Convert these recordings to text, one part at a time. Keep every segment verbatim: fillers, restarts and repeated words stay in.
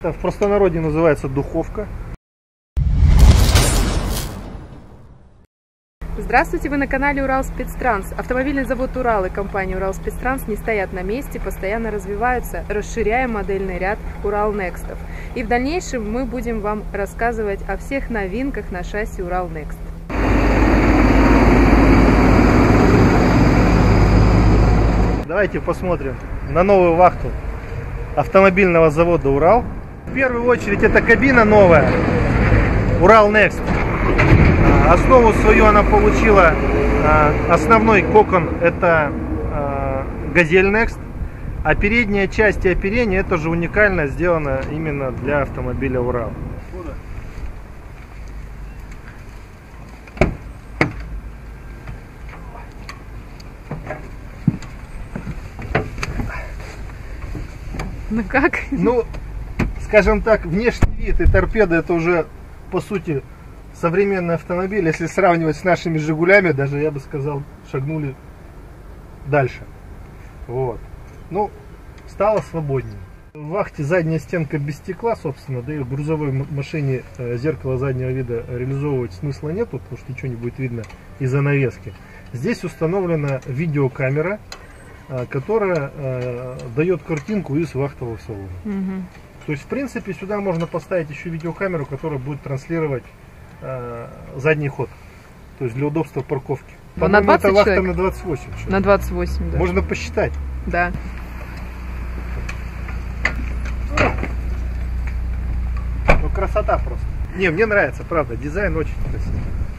Это в простонародье называется духовка. Здравствуйте, вы на канале Уралспецтранс. Автомобильный завод Урал и компания Уралспецтранс не стоят на месте, постоянно развиваются, расширяя модельный ряд Урал Некстов. И в дальнейшем мы будем вам рассказывать о всех новинках на шасси Урал Некст. Давайте посмотрим на новую вахту автомобильного завода Урал. В первую очередь это кабина новая Урал Некст. Основу свою она получила, основной кокон это Газель Некст, а передняя часть и оперение это же уникально сделано именно для автомобиля Урал. Ну как? Ну, скажем так, внешний вид и торпеда это уже по сути современный автомобиль, если сравнивать с нашими Жигулями, даже я бы сказал, шагнули дальше. Вот. Ну, стало свободнее. В вахте задняя стенка без стекла, собственно, да и в грузовой машине зеркало заднего вида реализовывать смысла нету, потому что ничего не будет видно из-за навески. Здесь установлена видеокамера, которая дает картинку из вахтового салона. Угу. То есть, в принципе, сюда можно поставить еще видеокамеру, которая будет транслировать задний ход, то есть для удобства парковки. На двадцать это вахта человек? На двадцать восемь человек. На двадцать восемь, да. Можно посчитать. Да. Ну, красота просто. Не, мне нравится, правда, дизайн очень красивый.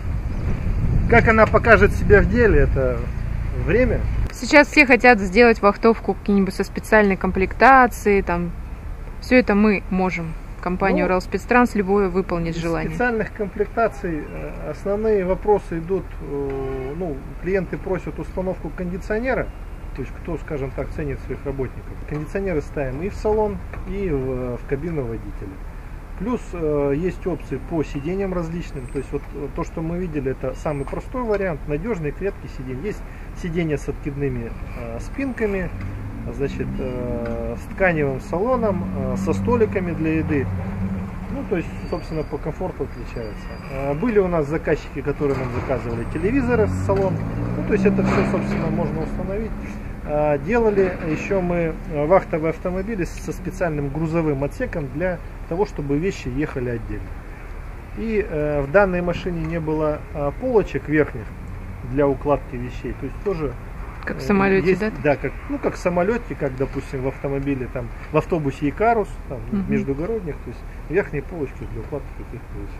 Как она покажет себя в деле, это время. Сейчас все хотят сделать вахтовку какие-нибудь со специальной комплектацией, там, все это мы можем. Компания ну, Уралспецтранс любое выполнить желание. Специальных комплектаций основные вопросы идут, ну, клиенты просят установку кондиционера, то есть кто, скажем так, ценит своих работников. Кондиционеры ставим и в салон, и в, в кабину водителя. Плюс есть опции по сиденьям различным, то есть вот то, что мы видели, это самый простой вариант, надежные клетки сидений. Есть сиденья с откидными спинками, значит, э, с тканевым салоном, э, со столиками для еды. Ну, то есть, собственно, по комфорту отличаются. Э, были у нас заказчики, которые нам заказывали телевизоры в салон. Ну, то есть, это все, собственно, можно установить. Э, делали еще мы вахтовые автомобили со специальным грузовым отсеком для того, чтобы вещи ехали отдельно. И э, в данной машине не было э, полочек верхних для укладки вещей. То есть, тоже как в самолете, есть, да? Да, как, ну, как в самолете, как, допустим, в автомобиле, там, в автобусе Икарус, там, угу. междугородних, то есть верхние полочки для укладки каких-то вещей.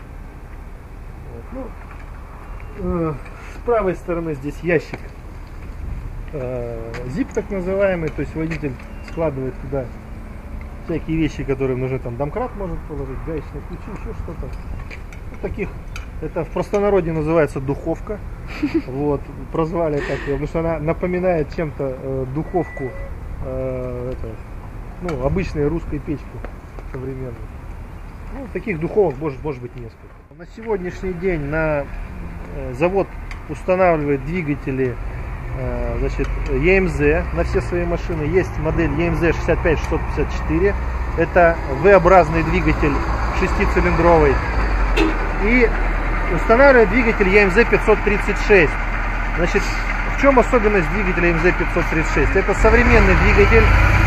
Вот. Ну, э, с правой стороны здесь ящик, э, зип так называемый, то есть водитель складывает туда всякие вещи, которые нужны, там, домкрат может положить, гаечные ключи, еще что-то. Вот таких. Это в простонародье называется духовка. Вот, прозвали так ее, потому что она напоминает чем-то э, духовку э, это, ну, обычной русской печки современной. Ну, таких духовок может, может быть несколько. На сегодняшний день на э, завод устанавливает двигатели э, значит, и эм зет на все свои машины. Есть модель и эм зет шестьдесят пять шестьсот пятьдесят четыре. Это вэ-образный двигатель шестицилиндровый. И устанавливает двигатель и эм зет пятьсот тридцать шесть. Значит, в чем особенность двигателя и эм зет пятьсот тридцать шесть? Это современный двигатель,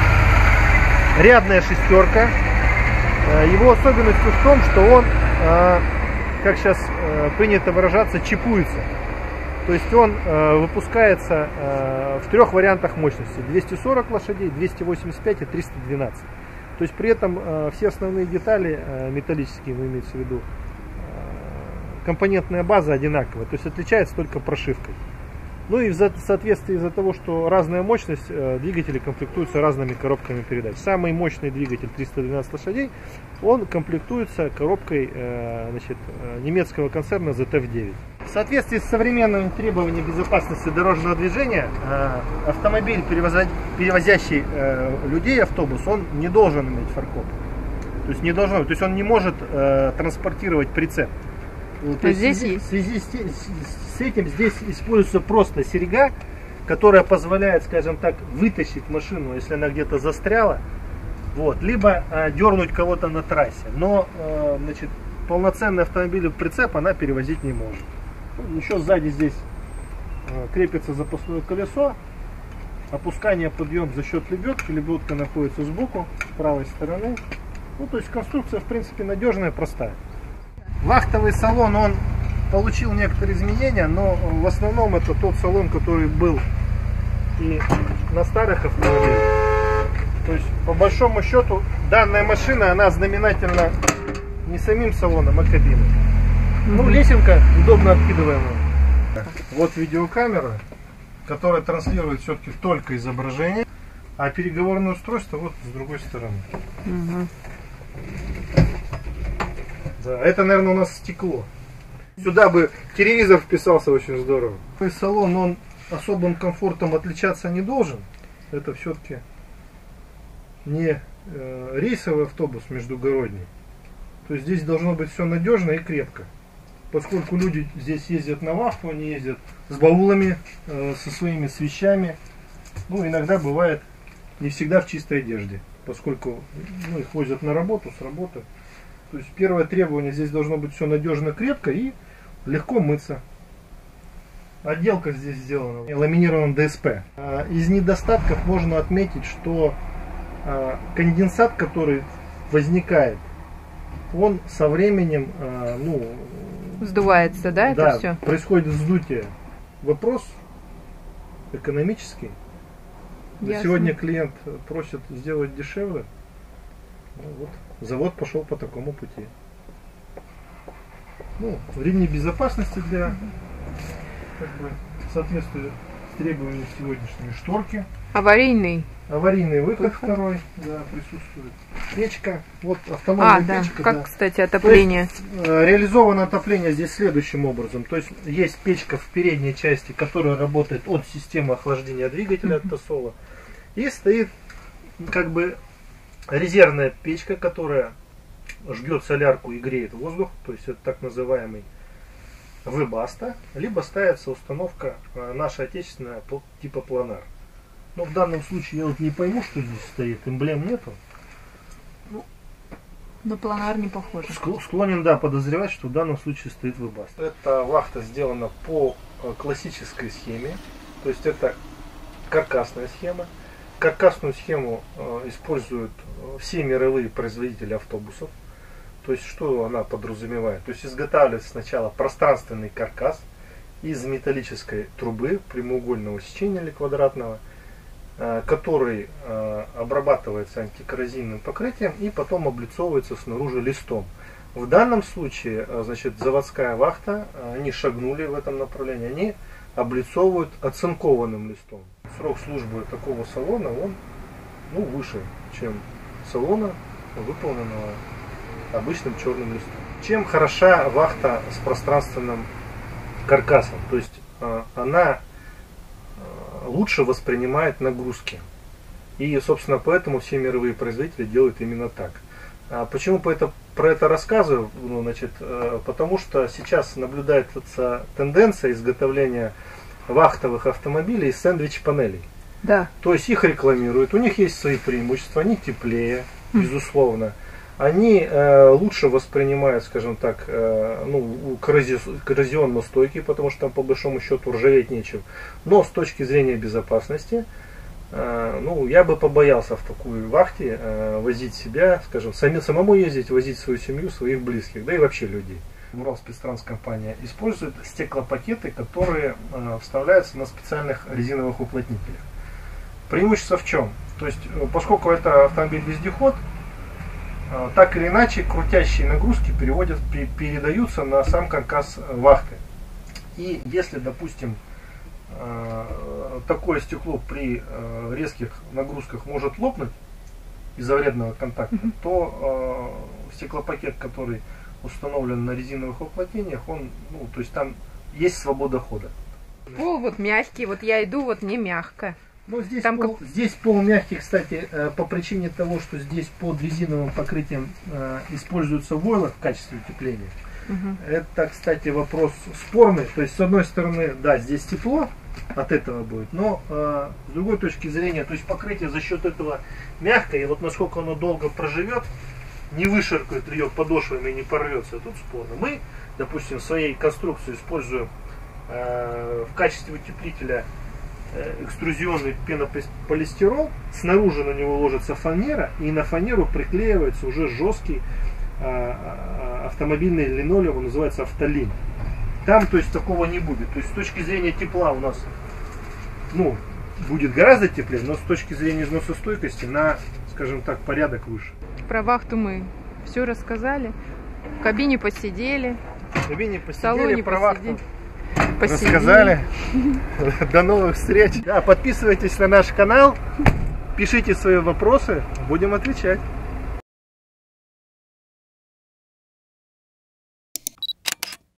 рядная шестерка. Его особенность в том, что он, как сейчас принято выражаться, чипуется. То есть он выпускается в трех вариантах мощности: двести сорок лошадей, двести восемьдесят пять и триста двенадцать. То есть при этом все основные детали металлические, имеется в виду, компонентная база одинаковая, то есть отличается только прошивкой. Ну и в соответствии из-за того, что разная мощность, двигатели комплектуются разными коробками передач. Самый мощный двигатель триста двенадцать лошадей, он комплектуется коробкой значит, немецкого концерна зет эф девять. В соответствии с современными требованиями безопасности дорожного движения, автомобиль, перевозящий людей, автобус, он не должен иметь фаркоп. То есть не должно, то есть он не может транспортировать прицеп. То есть здесь в связи, в связи с, с, с этим здесь используется просто серьга, которая позволяет, скажем так, вытащить машину, если она где-то застряла, Вот, либо э, дернуть кого-то на трассе. Но э, значит, полноценный автомобиль в прицеп она перевозить не может. Еще сзади здесь э, крепится запасное колесо. Опускание, подъем за счет лебедки. Лебедка находится сбоку, с правой стороны. Ну, то есть конструкция, в принципе, надежная, простая. Вахтовый салон, он получил некоторые изменения, но в основном это тот салон, который был и на старых автомобилях. То есть, по большому счету, данная машина, она знаменательна не самим салоном, а кабиной. Mm-hmm. Ну, лесенка удобно откидываемая. Вот видеокамера, которая транслирует все-таки только изображение, а переговорное устройство вот с другой стороны. Mm-hmm. Да, это, наверное, у нас стекло. Сюда бы телевизор вписался очень здорово. Салон, он особым комфортом отличаться не должен. Это все-таки не э, рейсовый автобус междугородний. То есть здесь должно быть все надежно и крепко. Поскольку люди здесь ездят на вахту, они ездят с баулами, э, со своими с вещами. Ну, иногда бывает не всегда в чистой одежде. Поскольку ну, их возят на работу, с работы. То есть первое требование, здесь должно быть все надежно, крепко и легко мыться. Отделка здесь сделана ламинированным ДСП. Из недостатков можно отметить, что конденсат, который возникает, он со временем, ну, сдувается, да, да, это все? Происходит вздутие. Вопрос экономический. Ясно. Сегодня клиент просит сделать дешевле. Ну, вот, завод пошел по такому пути. Ну, ремни безопасности для, как бы, соответствует требованиям сегодняшней шторки. Аварийный. Аварийный выход, выход второй, да, присутствует. Печка, вот автомобильная а, печка. Да. Как, да. кстати, отопление? То есть, реализовано отопление здесь следующим образом. То есть есть печка в передней части, которая работает от системы охлаждения двигателя, mm-hmm. от Тосола. И стоит как бы резервная печка, которая жгет солярку и греет воздух, то есть это так называемый вебаста, либо ставится установка наша отечественная типа планар. Но в данном случае я вот не пойму, что здесь стоит, эмблем нету. Ну, на планар не похоже. Склонен, да, подозревать, что в данном случае стоит вебаста. Эта вахта сделана по классической схеме, то есть это каркасная схема. Каркасную схему э, используют все мировые производители автобусов. То есть что она подразумевает? То есть изготавливается сначала пространственный каркас из металлической трубы прямоугольного сечения или квадратного, э, который э, обрабатывается антикоррозийным покрытием и потом облицовывается снаружи листом. В данном случае, э, значит, заводская вахта, э, они шагнули в этом направлении, они облицовывают оцинкованным листом. Срок службы такого салона, он ну, выше, чем салона, выполненного обычным черным листом. Чем хороша вахта с пространственным каркасом? То есть э, она э, лучше воспринимает нагрузки. И, собственно, поэтому все мировые производители делают именно так. А почему по это, про это рассказываю? Ну, значит, э, потому что сейчас наблюдается тенденция изготовления вахтовых автомобилей из сэндвич-панелей. Да. То есть их рекламируют, у них есть свои преимущества, они теплее, безусловно. Они э, лучше воспринимают, скажем так, э, ну, коррозионно стойкие, потому что там по большому счету ржаветь нечем. Но с точки зрения безопасности, э, ну, я бы побоялся в такую вахте э, возить себя, скажем, сами, самому ездить, возить свою семью, своих близких, да и вообще людей. Уралспецтранс компания использует стеклопакеты, которые э, вставляются на специальных резиновых уплотнителях. Преимущество в чем? То есть, поскольку это автомобиль-вездеход, э, так или иначе крутящие нагрузки переводят, при, передаются на сам каркас вахты. И если, допустим, э, такое стекло при э, резких нагрузках может лопнуть из-за вредного контакта, mm-hmm. то э, стеклопакет, который установлен на резиновых уплотнениях, он, ну, то есть там есть свобода хода. Пол вот мягкий, вот я иду, вот не мягко. Ну, здесь, там пол, как... здесь пол мягкий, кстати, по причине того, что здесь под резиновым покрытием э, используется войлок в качестве утепления. Угу. Это, кстати, вопрос спорный. То есть, с одной стороны, да, здесь тепло от этого будет, но э, с другой точки зрения, то есть покрытие за счет этого мягкое, и вот насколько оно долго проживет, не вышаркает ее подошвами и не порвется, тут спорно. Мы, допустим, в своей конструкции используем э, в качестве утеплителя э, экструзионный пенополистирол, снаружи на него ложится фанера, и на фанеру приклеивается уже жесткий э, автомобильный линолеум, он называется автолин. Там, то есть, такого не будет. То есть, с точки зрения тепла у нас, ну, будет гораздо теплее, но с точки зрения износостойкости на, скажем так, порядок выше. Про вахту мы все рассказали. В кабине посидели. В кабине посидели, в салоне про посидели. вахту Посидели. рассказали. До новых встреч. Да, подписывайтесь на наш канал, пишите свои вопросы, будем отвечать.